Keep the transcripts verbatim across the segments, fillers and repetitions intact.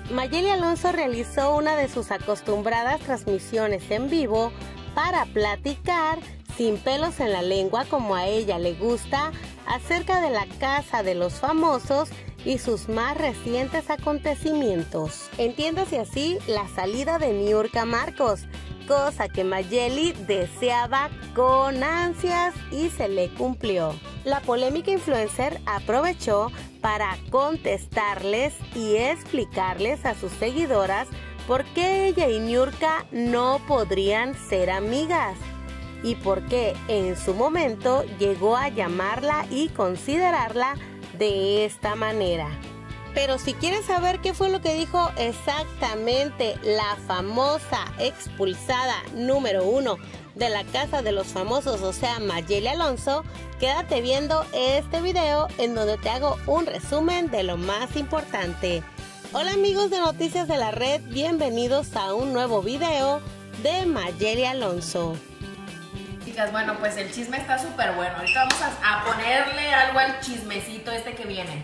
Mayeli Alonso realizó una de sus acostumbradas transmisiones en vivo para platicar sin pelos en la lengua, como a ella le gusta, acerca de la casa de los famosos y sus más recientes acontecimientos. Entiéndase así la salida de Niurka Marcos, cosa que Mayeli deseaba con ansias y se le cumplió. La polémica influencer aprovechó para contestarles y explicarles a sus seguidoras por qué ella y Niurka no podrían ser amigas y por qué en su momento llegó a llamarla y considerarla de esta manera. Pero si quieres saber qué fue lo que dijo exactamente la famosa expulsada número uno de la casa de los famosos, o sea Mayeli Alonso, quédate viendo este video en donde te hago un resumen de lo más importante. Hola amigos de Noticias de la Red, bienvenidos a un nuevo video de Mayeli Alonso. Chicas, bueno, pues el chisme está súper bueno. Ahorita vamos a, a ponerle algo al chismecito este que viene.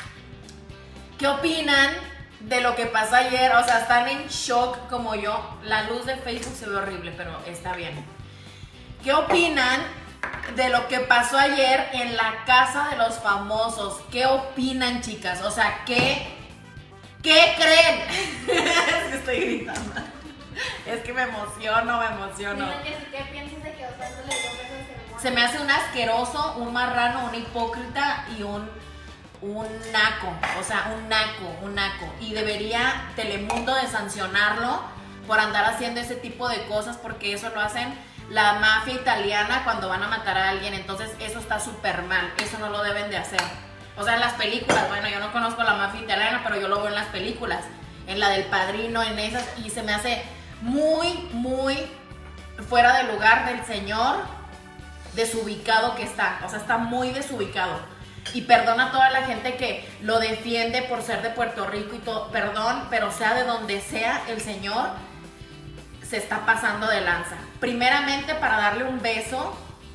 ¿Qué opinan de lo que pasó ayer? O sea, están en shock como yo. La luz de Facebook se ve horrible, pero está bien. ¿Qué opinan de lo que pasó ayer en la casa de los famosos? ¿Qué opinan, chicas? O sea, ¿qué, qué creen? Es que estoy gritando. Es que me emociono, me emociono. ¿Qué piensas de que Osvaldo le dio besos de ceremonia? Se me hace un asqueroso, un marrano, un hipócrita y un, un naco. O sea, un naco, un naco. Y debería Telemundo de sancionarlo por andar haciendo ese tipo de cosas, porque eso lo hacen la mafia italiana cuando van a matar a alguien. Entonces eso está súper mal, eso no lo deben de hacer. O sea, en las películas, bueno, yo no conozco la mafia italiana, pero yo lo veo en las películas, en la del Padrino, en esas, y se me hace muy, muy fuera de lugar del señor, desubicado que está. O sea, está muy desubicado. Y perdón a toda la gente que lo defiende por ser de Puerto Rico y todo, perdón, pero sea de donde sea, el señor se está pasando de lanza. Primeramente, para darle un beso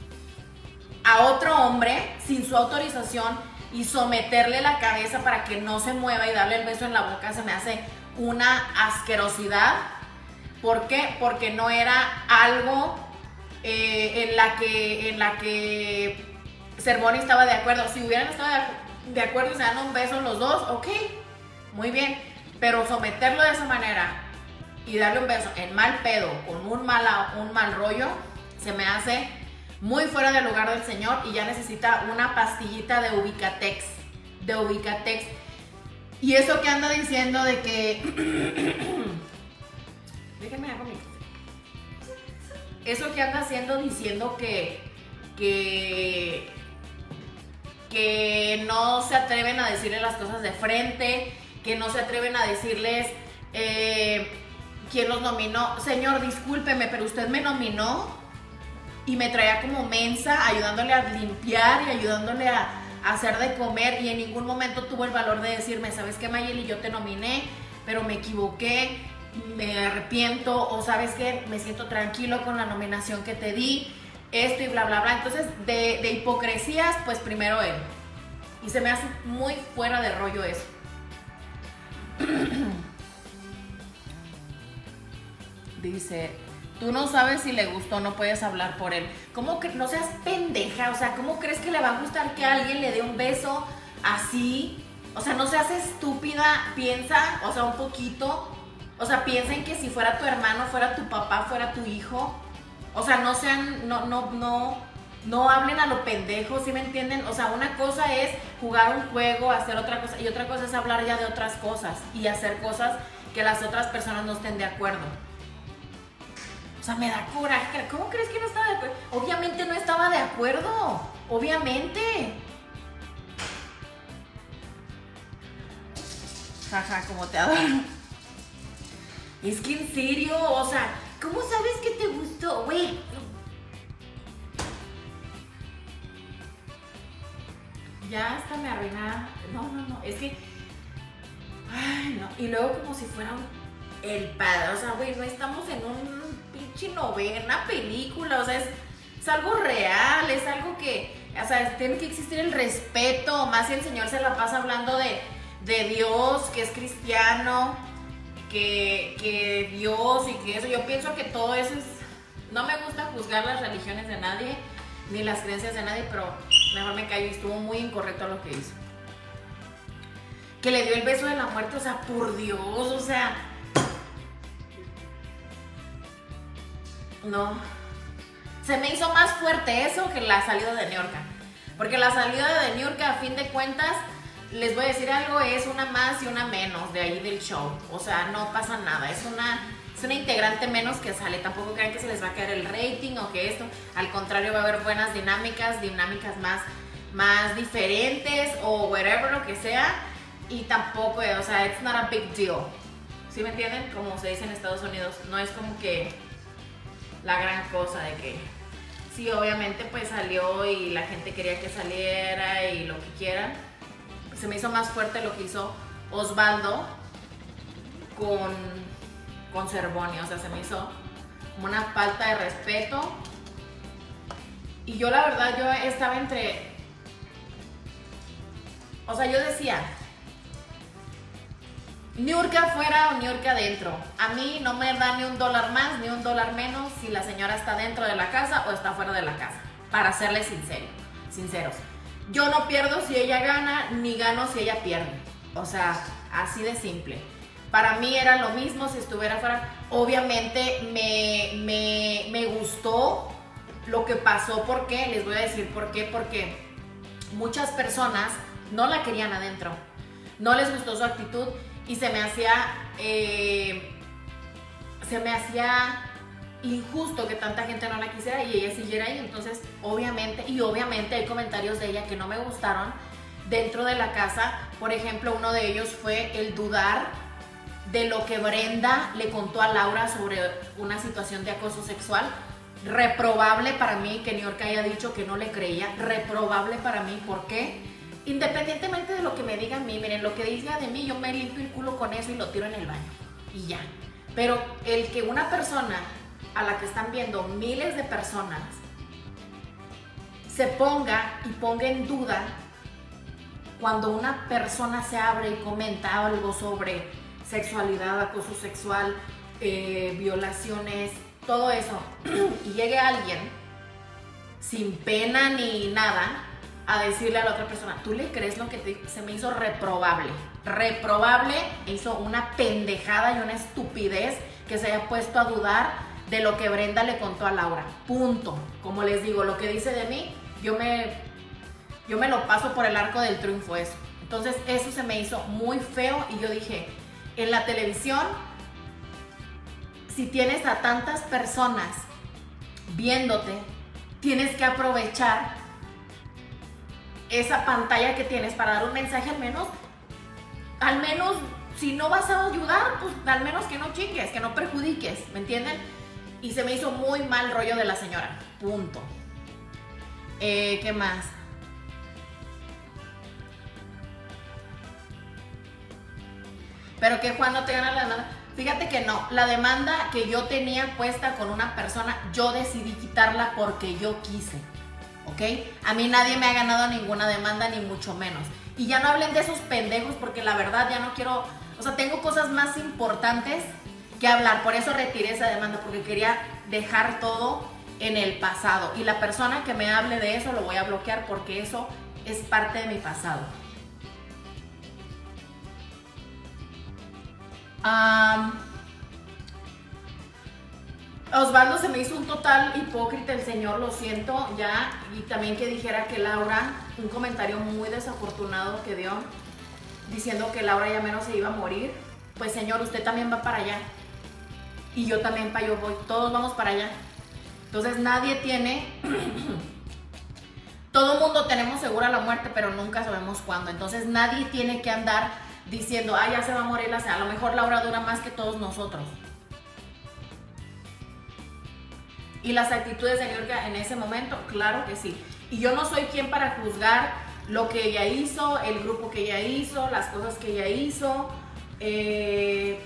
a otro hombre sin su autorización y someterle la cabeza para que no se mueva y darle el beso en la boca, se me hace una asquerosidad. ¿Por qué? Porque no era algo eh, en la que en la que Cervoni estaba de acuerdo. Si hubieran estado de acuerdo y se dan un beso los dos, ok, muy bien. Pero someterlo de esa manera y darle un beso en mal pedo, con un mal, un mal rollo, se me hace muy fuera de lugar del señor y ya necesita una pastillita de Ubicatex. De Ubicatex. Y eso que anda diciendo de que... Déjenme hago mi... Eso que anda haciendo diciendo que... Que... Que no se atreven a decirle las cosas de frente, que no se atreven a decirles... Eh, ¿Quién los nominó? Señor, discúlpeme, pero usted me nominó y me traía como mensa, ayudándole a limpiar y ayudándole a, a hacer de comer, y en ningún momento tuvo el valor de decirme, ¿sabes qué, Mayeli? Yo te nominé, pero me equivoqué, me arrepiento, o ¿sabes qué? Me siento tranquilo con la nominación que te di, esto y bla, bla, bla. Entonces, de, de hipocresías, pues primero él. Y se me hace muy fuera de rollo eso. Dice, tú no sabes si le gustó, no puedes hablar por él. ¿Cómo que no seas pendeja? O sea, ¿cómo crees que le va a gustar que alguien le dé un beso así? O sea, no seas estúpida, piensa, o sea, un poquito. O sea, piensa en que si fuera tu hermano, fuera tu papá, fuera tu hijo. O sea, no sean, no, no, no, no hablen a lo pendejo, ¿sí me entienden? O sea, una cosa es jugar un juego, hacer otra cosa, y otra cosa es hablar ya de otras cosas y hacer cosas que las otras personas no estén de acuerdo. O sea, me da coraje. ¿Cómo crees que no estaba de acuerdo? Obviamente no estaba de acuerdo. Obviamente. Jaja, como te adoro. Es que en serio, o sea, ¿cómo sabes que te gustó, güey? Ya hasta me arruinaba. No, no, no. Es que... Ay, no. Y luego como si fuera un... El padre. O sea, güey, no estamos en un... pinche novena película, o sea, es, es algo real, es algo que, o sea, tiene que existir el respeto, más si el señor se la pasa hablando de, de Dios, que es cristiano, que, que Dios y que eso. Yo pienso que todo eso es... No me gusta juzgar las religiones de nadie, ni las creencias de nadie, pero mejor me callo y estuvo muy incorrecto lo que hizo. Que le dio el beso de la muerte, o sea, por Dios, o sea... No. Se me hizo más fuerte eso que la salida de Niurka. Porque la salida de Niurka, a fin de cuentas, les voy a decir algo, es una más y una menos de ahí del show. O sea, no pasa nada, es una, es una integrante menos que sale. Tampoco crean que se les va a caer el rating o que esto. Al contrario, va a haber buenas dinámicas, dinámicas más, más diferentes o whatever, lo que sea. Y tampoco, o sea, it's not a big deal. ¿Sí me entienden? Como se dice en Estados Unidos, no es como que la gran cosa de que... Sí, obviamente pues salió y la gente quería que saliera y lo que quieran. Se me hizo más fuerte lo que hizo Osvaldo con, con Cervoni, o sea, se me hizo como una falta de respeto. Y yo la verdad, yo estaba entre... O sea, yo decía... Niurka fuera o Niurka dentro. A mí no me da ni un dólar más ni un dólar menos si la señora está dentro de la casa o está fuera de la casa. Para serles sincero, sinceros. Yo no pierdo si ella gana, ni gano si ella pierde. O sea, así de simple. Para mí era lo mismo si estuviera fuera. Obviamente me, me, me gustó lo que pasó. ¿Por qué? Les voy a decir por qué. Porque muchas personas no la querían adentro. No les gustó su actitud. Y se me hacía, eh, se me hacía injusto que tanta gente no la quisiera y ella siguiera ahí. Entonces, obviamente, y obviamente hay comentarios de ella que no me gustaron dentro de la casa. Por ejemplo, uno de ellos fue el dudar de lo que Brenda le contó a Laura sobre una situación de acoso sexual. Reprobable para mí que Niurka haya dicho que no le creía. Reprobable para mí, ¿por qué? Independientemente de lo que me digan a mí, miren, lo que diga de mí, yo me limpio el culo con eso y lo tiro en el baño. Y ya. Pero el que una persona a la que están viendo miles de personas se ponga y ponga en duda cuando una persona se abre y comenta algo sobre sexualidad, acoso sexual, eh, violaciones, todo eso, y llegue alguien sin pena ni nada a decirle a la otra persona, ¿tú le crees lo que te digo? Se me hizo reprobable. Reprobable, hizo una pendejada y una estupidez que se haya puesto a dudar de lo que Brenda le contó a Laura. Punto. Como les digo, lo que dice de mí, yo me, yo me lo paso por el arco del triunfo eso. Entonces eso se me hizo muy feo y yo dije, en la televisión, si tienes a tantas personas viéndote, tienes que aprovechar esa pantalla que tienes para dar un mensaje. Al menos, al menos, si no vas a ayudar, pues al menos que no chingues, que no perjudiques, ¿me entienden? Y se me hizo muy mal rollo de la señora, punto. Eh, ¿qué más? Pero que Juan no te gana la demanda. Fíjate que no, la demanda que yo tenía puesta con una persona, yo decidí quitarla porque yo quise. ¿Ok? A mí nadie me ha ganado ninguna demanda, ni mucho menos. Y ya no hablen de esos pendejos porque la verdad ya no quiero... O sea, tengo cosas más importantes que hablar. Por eso retiré esa demanda, porque quería dejar todo en el pasado. Y la persona que me hable de eso lo voy a bloquear porque eso es parte de mi pasado. Um, Osvaldo se me hizo un total hipócrita el señor, lo siento, ya. Y también que dijera que Laura, un comentario muy desafortunado que dio, diciendo que Laura ya menos se iba a morir. Pues señor, usted también va para allá. Y yo también para yo voy, todos vamos para allá. Entonces nadie tiene... Todo mundo tenemos segura la muerte, pero nunca sabemos cuándo. Entonces nadie tiene que andar diciendo, ah, ya se va a morir la... A lo mejor Laura dura más que todos nosotros. Y las actitudes de Niurka en ese momento, claro que sí. Y yo no soy quien para juzgar lo que ella hizo, el grupo que ella hizo, las cosas que ella hizo. Eh,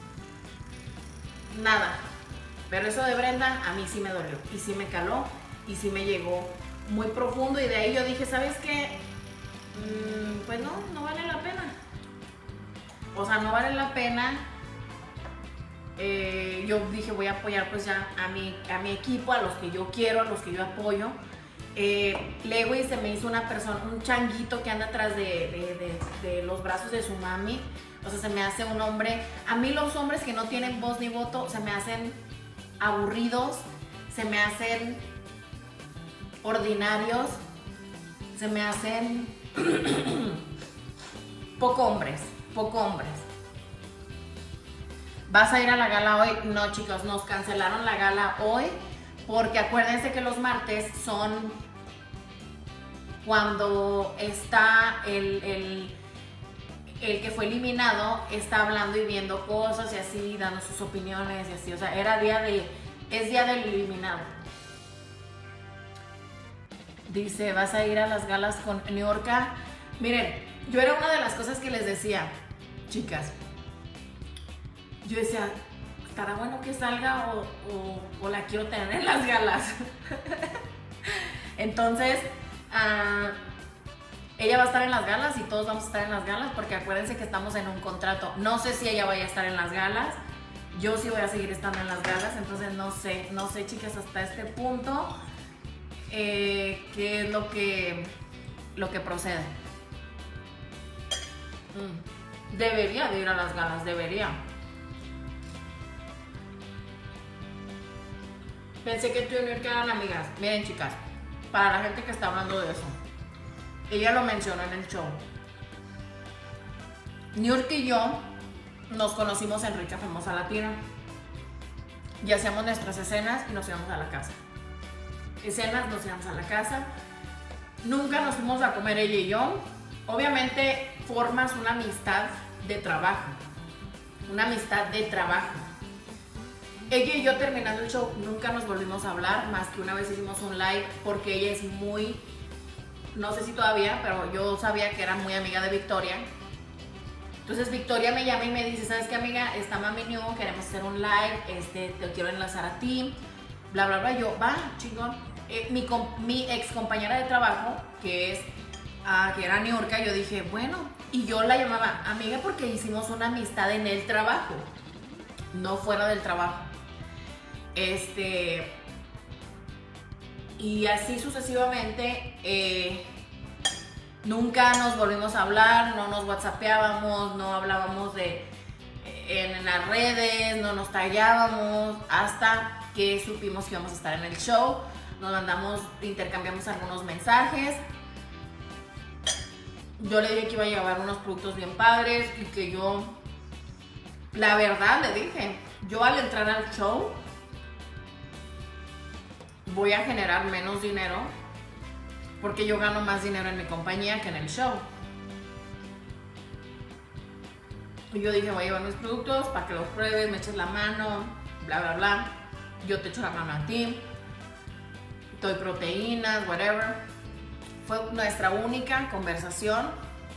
nada. Pero eso de Brenda a mí sí me dolió. Y sí me caló. Y sí me llegó muy profundo. Y de ahí yo dije, ¿sabes qué? Mm, pues no, no vale la pena. O sea, no vale la pena eh, yo dije voy a apoyar pues ya a mi, a mi equipo, a los que yo quiero, a los que yo apoyo. Eh, Lewis se me hizo una persona, un changuito que anda atrás de, de, de, de los brazos de su mami. O sea, se me hace un hombre. A mí los hombres que no tienen voz ni voto se me hacen aburridos, se me hacen ordinarios, se me hacen poco hombres, poco hombres. ¿Vas a ir a la gala hoy? No, chicos, nos cancelaron la gala hoy porque acuérdense que los martes son cuando está el, el, el que fue eliminado, está hablando y viendo cosas y así, dando sus opiniones y así. O sea, era día de, es día del eliminado. Dice, ¿vas a ir a las galas con Niurka? Miren, yo era una de las cosas que les decía, chicas. Yo decía, ¿estará bueno que salga o, o, o la quiero tener en las galas? Entonces, uh, ella va a estar en las galas y todos vamos a estar en las galas porque acuérdense que estamos en un contrato. No sé si ella vaya a estar en las galas, yo sí voy a seguir estando en las galas, entonces no sé, no sé, chicas, hasta este punto eh, qué es lo que, lo que procede. Mm. Debería de ir a las galas, debería. Pensé que tú y Niurka eran amigas. Miren, chicas, para la gente que está hablando de eso, ella lo mencionó en el show. Niurka y yo nos conocimos en Rica Famosa Latina y hacíamos nuestras escenas y nos íbamos a la casa. Escenas, nos íbamos a la casa. Nunca nos fuimos a comer ella y yo. Obviamente formas una amistad de trabajo. Una amistad de trabajo. Ella y yo terminando el show nunca nos volvimos a hablar, más que una vez hicimos un live porque ella es muy, no sé si todavía, pero yo sabía que era muy amiga de Victoria. Entonces Victoria me llama y me dice, ¿sabes qué, amiga? Está Mami New, queremos hacer un live, este, te quiero enlazar a ti, bla, bla, bla. Yo, va, chingón. Eh, mi, mi ex compañera de trabajo, que es, uh, que era Niurka, yo dije, bueno, y yo la llamaba amiga porque hicimos una amistad en el trabajo, no fuera del trabajo. Este, y así sucesivamente, eh, nunca nos volvimos a hablar, no nos whatsappeábamos, no hablábamos de, en, en las redes, no nos tallábamos, hasta que supimos que íbamos a estar en el show, nos mandamos, intercambiamos algunos mensajes. Yo le dije que iba a llevar unos productos bien padres y que yo, la verdad le dije, yo al entrar al show voy a generar menos dinero porque yo gano más dinero en mi compañía que en el show. Y yo dije, voy a llevar mis productos para que los pruebes, me eches la mano, bla, bla, bla. Yo te echo la mano a ti, doy proteínas, whatever. Fue nuestra única conversación.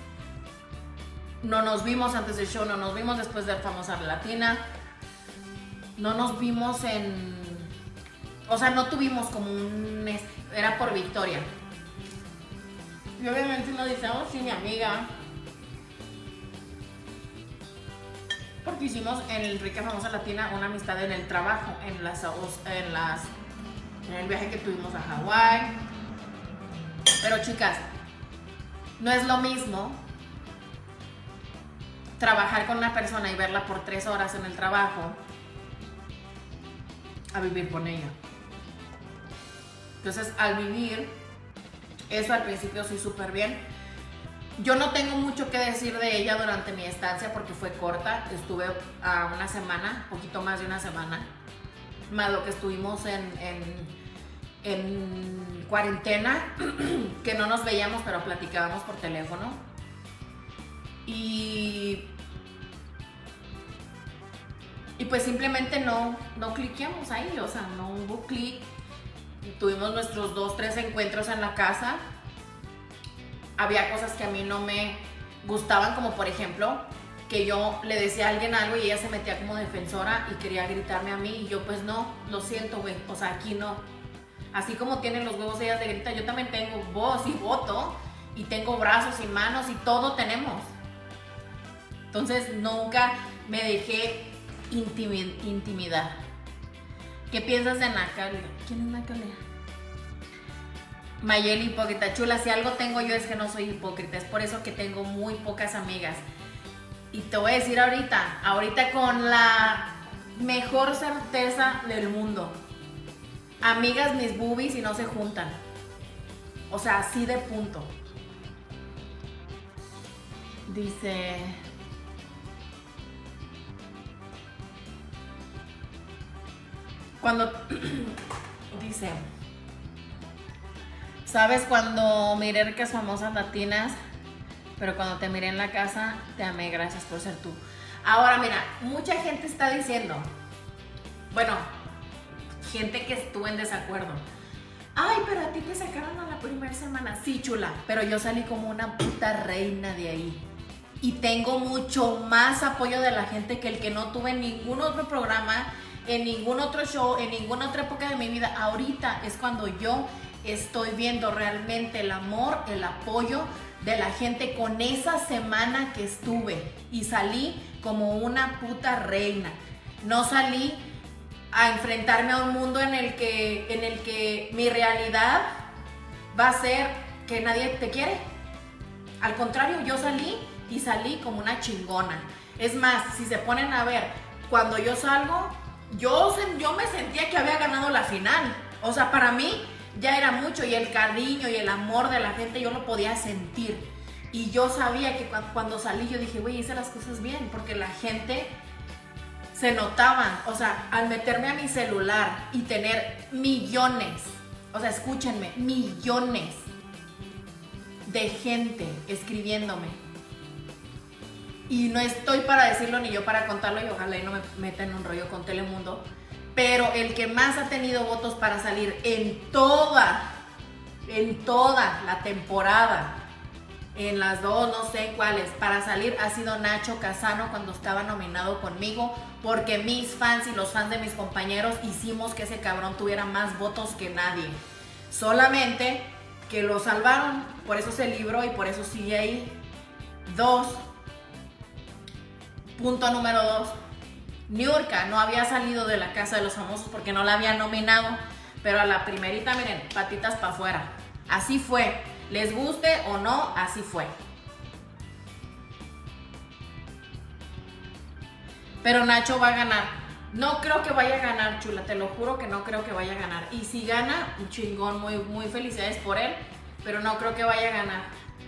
No nos vimos antes del show, no nos vimos después de Famosa Latina. No nos vimos en... O sea, no tuvimos como un... Era por Victoria. Y obviamente nos decíamos, sí, mi amiga. Porque hicimos en el Rica Famosa Latina una amistad en el trabajo, en las, en las, en el viaje que tuvimos a Hawái. Pero chicas, no es lo mismo trabajar con una persona y verla por tres horas en el trabajo a vivir con ella. Entonces, al vivir, eso al principio sí súper bien. Yo no tengo mucho que decir de ella durante mi estancia porque fue corta. Estuve a una semana, poquito más de una semana. Más lo que estuvimos en, en, en cuarentena, que no nos veíamos, pero platicábamos por teléfono. Y, y pues simplemente no, no cliqueamos ahí, o sea, no hubo clic. Tuvimos nuestros dos, tres encuentros en la casa. Había cosas que a mí no me gustaban, como por ejemplo, que yo le decía a alguien algo y ella se metía como defensora y quería gritarme a mí. Y yo, pues no, lo siento, güey, o sea, aquí no. Así como tienen los huevos ellas de gritar, yo también tengo voz y voto, y tengo brazos y manos y todo tenemos. Entonces nunca me dejé intimi- intimidad. ¿Qué piensas de Natalia? ¿Quién es Natalia? Mayeli, hipócrita. Chula, si algo tengo yo es que no soy hipócrita. Es por eso que tengo muy pocas amigas. Y te voy a decir ahorita, ahorita con la mejor certeza del mundo. Amigas mis boobies y no se juntan. O sea, así de punto. Dice... Cuando... dice... ¿Sabes cuando miré que famosas latinas? Pero cuando te miré en la casa, te amé, gracias por ser tú. Ahora, mira, mucha gente está diciendo... Bueno, gente que estuvo en desacuerdo. Ay, pero a ti te sacaron a la primera semana. Sí, chula, pero yo salí como una puta reina de ahí. Y tengo mucho más apoyo de la gente que el que no tuve en ningún otro programa, en ningún otro show, en ninguna otra época de mi vida. Ahorita es cuando yo estoy viendo realmente el amor, el apoyo de la gente con esa semana que estuve. Y salí como una puta reina. No salí a enfrentarme a un mundo en el que, en el que mi realidad va a ser que nadie te quiere. Al contrario, yo salí y salí como una chingona. Es más, si se ponen a ver, cuando yo salgo, yo, yo me sentía que había ganado la final. O sea, para mí ya era mucho y el cariño y el amor de la gente yo lo podía sentir. Y yo sabía que cuando salí yo dije, güey, hice las cosas bien, porque la gente se notaban. O sea, al meterme a mi celular y tener millones, o sea, escúchenme, millones de gente escribiéndome. Y no estoy para decirlo ni yo para contarlo, y ojalá y no me meta en un rollo con Telemundo, pero el que más ha tenido votos para salir en toda, en toda la temporada, en las dos, no sé cuáles, para salir ha sido Nacho Casano cuando estaba nominado conmigo, porque mis fans y los fans de mis compañeros hicimos que ese cabrón tuviera más votos que nadie. Solamente que lo salvaron, por eso se libró y por eso sigue ahí. Dos. Punto número dos. Niurka no había salido de la Casa de los Famosos porque no la había nominado, pero a la primerita, miren, patitas para afuera. Así fue. Les guste o no, así fue. Pero Nacho va a ganar. No creo que vaya a ganar, chula, te lo juro que no creo que vaya a ganar. Y si gana, un chingón, muy, muy felicidades por él, pero no creo que vaya a ganar.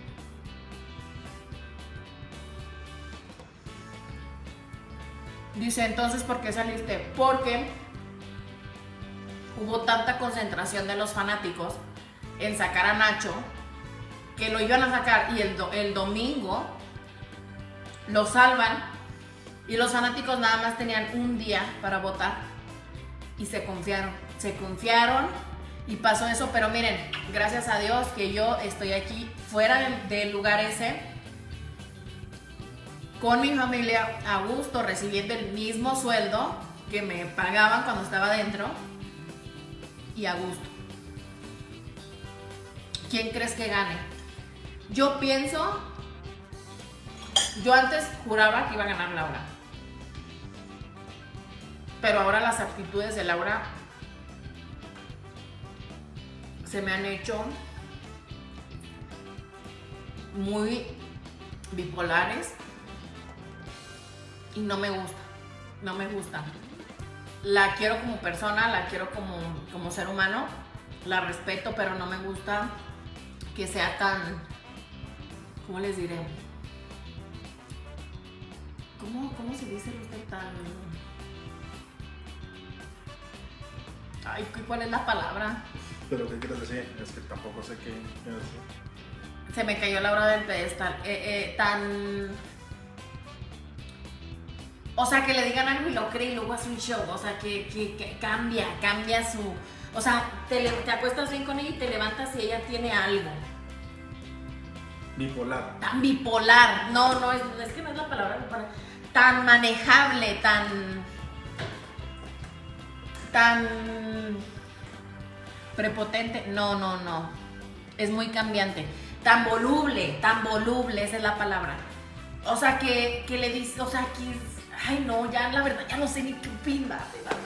Dice, entonces, ¿por qué saliste? Porque hubo tanta concentración de los fanáticos en sacar a Nacho que lo iban a sacar, y el, do, el domingo lo salvan y los fanáticos nada más tenían un día para votar y se confiaron, se confiaron y pasó eso. Pero miren, gracias a Dios que yo estoy aquí fuera del, del lugar ese con mi familia a gusto, recibiendo el mismo sueldo que me pagaban cuando estaba adentro y a gusto. ¿Quién crees que gane? Yo pienso, yo antes juraba que iba a ganar Laura, pero ahora las actitudes de Laura se me han hecho muy bipolares y no me gusta, no me gusta. La quiero como persona, la quiero como, como ser humano, la respeto, pero no me gusta que sea tan, ¿cómo les diré? ¿Cómo, cómo se dice usted tan? Ay, ¿cuál es la palabra? ¿Pero qué quieres decir? Es que tampoco sé qué quiero decir. Se me cayó la hora del pedestal. Eh, eh, tan... O sea, que le digan algo y lo cree y luego hace un show. O sea, que, que, que cambia, cambia su... O sea, te, te acuestas bien con ella y te levantas y ella tiene algo. Bipolar. Tan bipolar. No, no, es, es que no es la palabra bipolar. Tan manejable, tan... Tan... prepotente. No, no, no. Es muy cambiante. Tan voluble, tan voluble, esa es la palabra. O sea, que, que le dice, o sea, que, ay no, ya la verdad, ya no sé ni qué opinar de la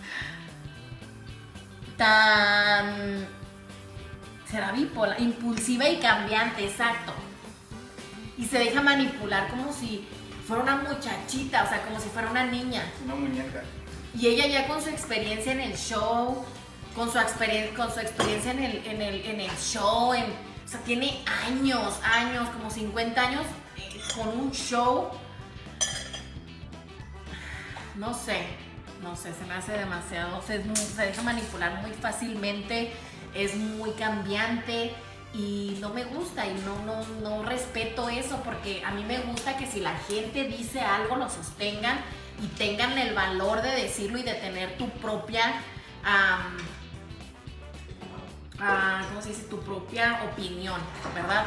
tan, será bipolar, impulsiva y cambiante, exacto. Y se deja manipular como si fuera una muchachita, o sea, como si fuera una niña. Una muñeca. Y ella ya con su experiencia en el show, con su, experien con su experiencia en el, en el, en el show, en, o sea, tiene años, años, como cincuenta años eh, con un show. No sé, no sé, se me hace demasiado, se, se deja manipular muy fácilmente, es muy cambiante y no me gusta y no, no, no respeto eso, porque a mí me gusta que si la gente dice algo lo sostengan y tengan el valor de decirlo y de tener tu propia, um, uh, ¿cómo se dice? Tu propia opinión, ¿verdad?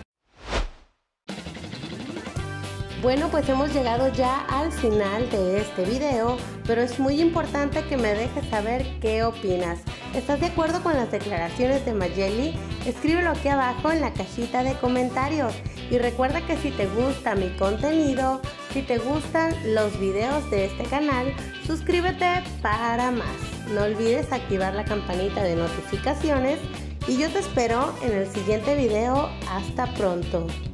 Bueno, pues hemos llegado ya al final de este video, pero es muy importante que me dejes saber qué opinas. ¿Estás de acuerdo con las declaraciones de Mayeli? Escríbelo aquí abajo en la cajita de comentarios. Y recuerda que si te gusta mi contenido, si te gustan los videos de este canal, suscríbete para más. No olvides activar la campanita de notificaciones y yo te espero en el siguiente video. Hasta pronto.